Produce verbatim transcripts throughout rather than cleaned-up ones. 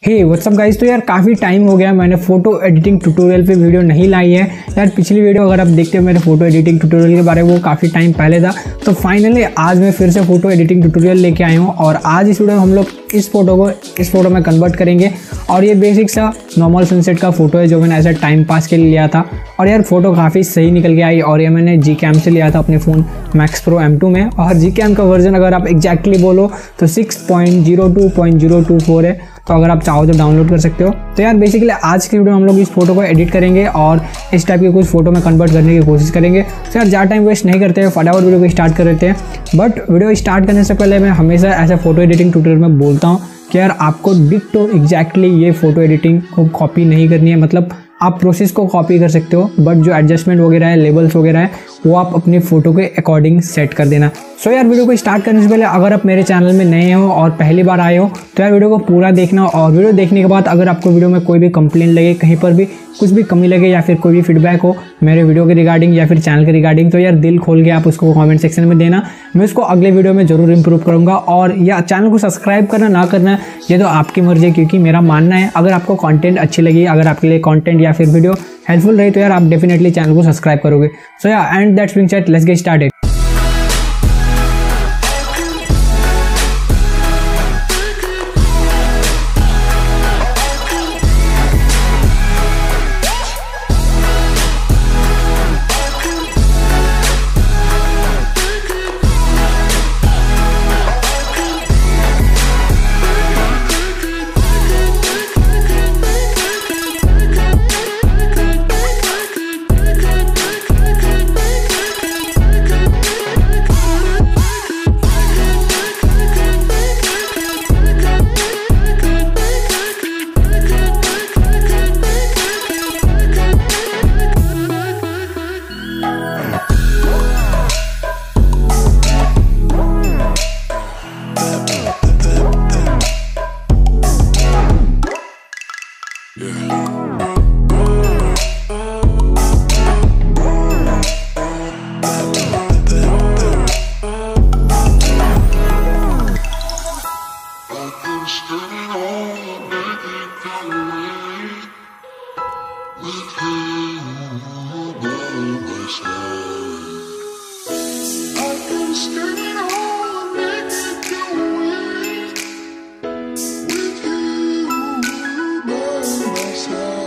हे WhatsApp guys, तो यार काफ़ी टाइम हो गया मैंने फ़ोटो एडिटिंग ट्यूटोरियल पे वीडियो नहीं लाई है। यार पिछली वीडियो अगर आप देखते हो मेरे फ़ोटो एडिटिंग ट्यूटोरियल के बारे में, वो काफ़ी टाइम पहले था। तो फाइनली आज मैं फिर से फ़ोटो एडिटिंग ट्यूटोरियल लेके आया हूँ और आज इस वीडियो में हम लोग इस फोटो को इस फोटो में कन्वर्ट करेंगे। और ये बेसिक सा नॉर्मल सनसेट का फ़ोटो है जो मैंने ऐसा टाइम पास के लिए लिया था। और यार फ़ोटो काफ़ी सही निकल के आई और ये मैंने जी कैम से लिया था अपने phone max pro M two में। और जी कैम का वर्जन अगर आप एग्जैक्टली बोलो तो six point zero two point zero two four है। तो अगर आप चाहो तो डाउनलोड कर सकते हो। तो यार बेसिकली आज की वीडियो हम लोग इस फोटो को एडिट करेंगे और इस टाइप के कुछ फोटो में कन्वर्ट करने की कोशिश करेंगे। तो यार ज़्यादा टाइम वेस्ट नहीं करते हैं, फटाफट वीडियो को स्टार्ट कर देते हैं। बट वीडियो स्टार्ट करने से पहले मैं हमेशा ऐसा फोटो एडिटिंग ट्यूटोरियल में बोलता हूँ कि यार आपको डिक्टो एग्जैक्टली ये फोटो एडिटिंग को कॉपी नहीं करनी है। मतलब आप प्रोसेस को कॉपी कर सकते हो बट जो एडजस्टमेंट वगैरह है, लेबल्स वगैरह है, वो आप अपनी फ़ोटो के अकॉर्डिंग सेट कर देना। सो so यार वीडियो को स्टार्ट करने से पहले अगर आप मेरे चैनल में नए हो और पहली बार आए हो तो यार वीडियो को पूरा देखना। और वीडियो देखने के बाद अगर आपको वीडियो में कोई भी कंप्लेंट लगे, कहीं पर भी कुछ भी कमी लगे या फिर कोई भी फीडबैक हो मेरे वीडियो के रिगार्डिंग या फिर चैनल के रिगार्डिंग, तो यार दिल खोल के आप उसको कमेंट सेक्शन में देना। मैं उसको अगले वीडियो में ज़रूर इंप्रूव करूँगा। और या चैनल को सब्सक्राइब करना ना करना ये तो आपकी मर्जी है, क्योंकि मेरा मानना है अगर आपको कंटेंट अच्छी लगी, अगर आपके लिए कंटेंट या फिर वीडियो हेल्पफुल रही तो यार आप डेफिनेटली चैनल को सब्सक्राइब करोगे। सो या and that's being said, let's get started. With you by my side.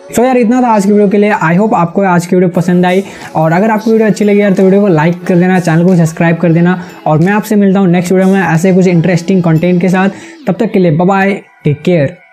So यार इतना था आज की वीडियो के लिए। आई होप आपको आज की वीडियो पसंद आई, और अगर आपको वीडियो अच्छी लगी यार तो वीडियो को लाइक कर देना, चैनल को सब्सक्राइब कर देना, और मैं आपसे मिलता हूँ नेक्स्ट वीडियो में ऐसे कुछ इंटरेस्टिंग कंटेंट के साथ। तब तक के लिए बाय बाय, टेक केयर।